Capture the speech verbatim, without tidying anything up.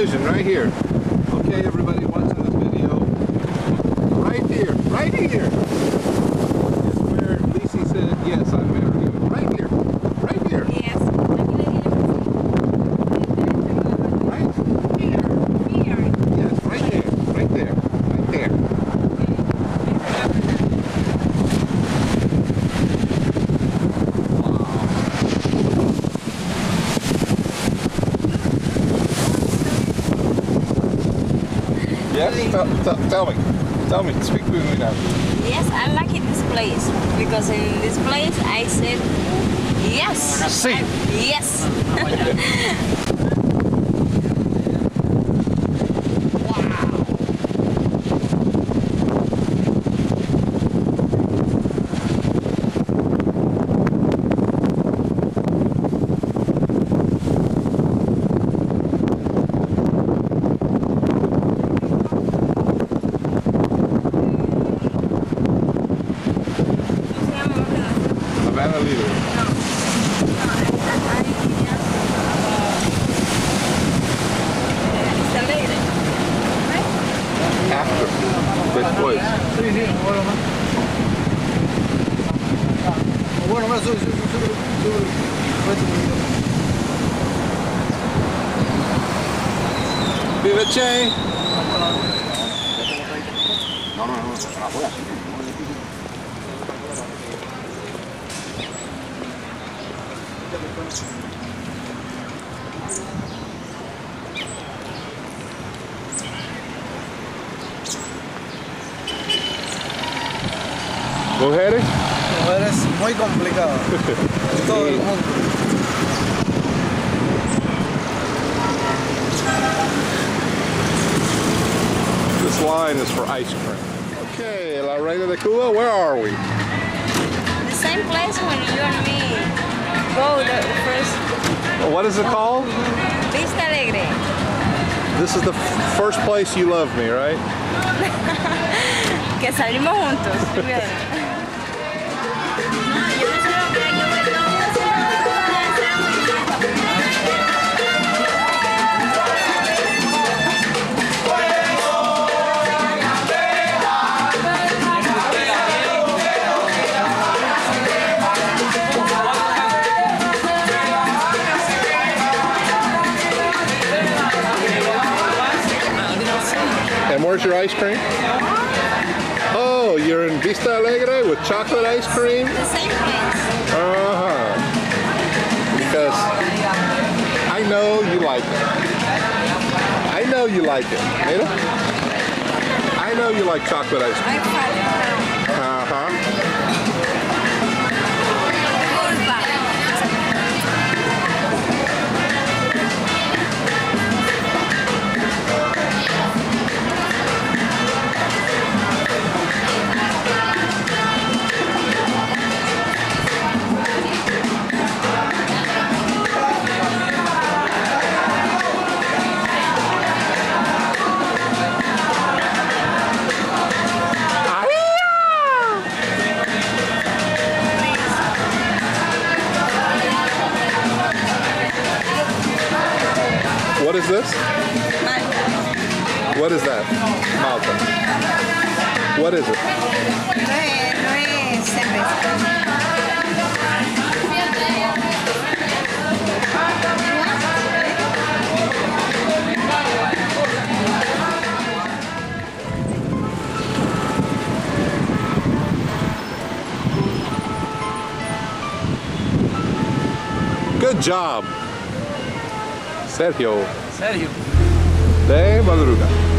television right here. Okay, everybody watching this video, right here, right here is where Lisi said, yes, I marry you. Right here, right here. Yes. Right here. Here. Yes, right there, right there, right there. Yes, tell, tell, tell me, tell me, speak with me now. Yes, I like it, this place because in this place I said yes. See. Yes. Havana Libre. After this place. Viva Che! No, no, no, afuera. ¿Mujeres? Mujeres muy complicadas. Todo el mundo. This line is for ice cream. Okay, La Reina de Cuba, where are we? The same place when you and me go the first. What is it called? Vista Alegre. This is the f first place you love me, right? Que salimos juntos. And where's your ice cream? Oh, you're in Vista Alegre with chocolate ice cream? The same place. Uh-huh. Because I know you like it. I know you like it. Mira? I know you like chocolate ice cream. Uh-huh. What is this? What is that? Malta. What is it? No es cerveza. Good job, Sergio. Sergio. De Madruga.